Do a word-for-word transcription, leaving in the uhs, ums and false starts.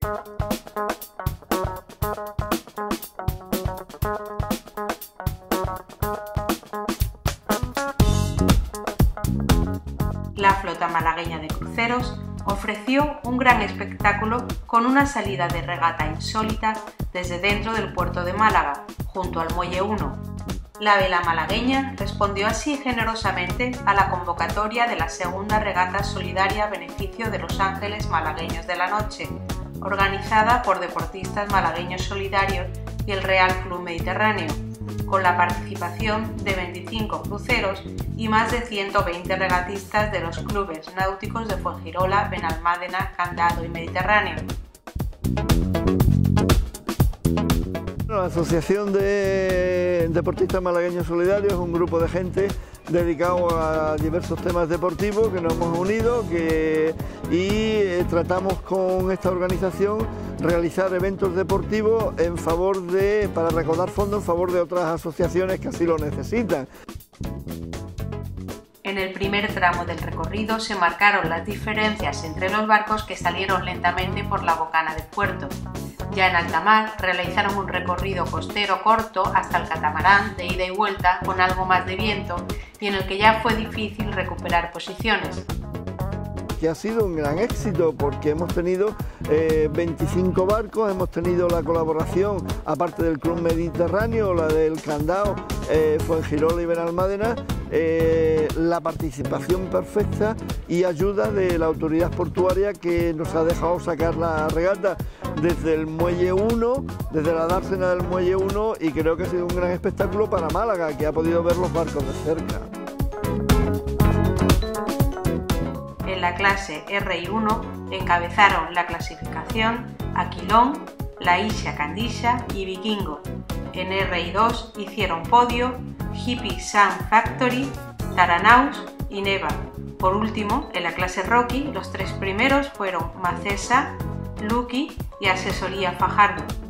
La flota malagueña de cruceros ofreció un gran espectáculo con una salida de regata insólita desde dentro del puerto de Málaga, junto al Muelle uno. La vela malagueña respondió así generosamente a la convocatoria de la segunda regata solidaria a beneficio de los ángeles malagueños de la noche, organizada por Deportistas Malagueños Solidarios y el Real Club Mediterráneo, con la participación de veinticinco cruceros y más de ciento veinte regatistas de los clubes náuticos de Fuengirola, Benalmádena, Candado y Mediterráneo. La Asociación de Deportistas Malagueños Solidarios es un grupo de gente dedicado a diversos temas deportivos que nos hemos unido que, y tratamos con esta organización realizar eventos deportivos en favor de, para recaudar fondos en favor de otras asociaciones que así lo necesitan. En el primer tramo del recorrido se marcaron las diferencias entre los barcos que salieron lentamente por la bocana del puerto. Ya en alta mar realizaron un recorrido costero corto hasta el catamarán de ida y vuelta con algo más de viento y en el que ya fue difícil recuperar posiciones. Que ha sido un gran éxito porque hemos tenido eh, veinticinco barcos, hemos tenido la colaboración, aparte del Club Mediterráneo, la del Candao, eh, Fuengirola y Benalmádena, eh, la participación perfecta y ayuda de la autoridad portuaria que nos ha dejado sacar la regata desde el Muelle uno, desde la dársena del Muelle uno, y creo que ha sido un gran espectáculo para Málaga, que ha podido ver los barcos de cerca. En la clase R I uno encabezaron la clasificación Aquilón, La Isla Candisha y Vikingo. En R I dos hicieron podio Hippie Sun Factory, Taranaus y Neva. Por último, en la clase Rocky, los tres primeros fueron Macesa, Lucky y Asesoría Fajardo.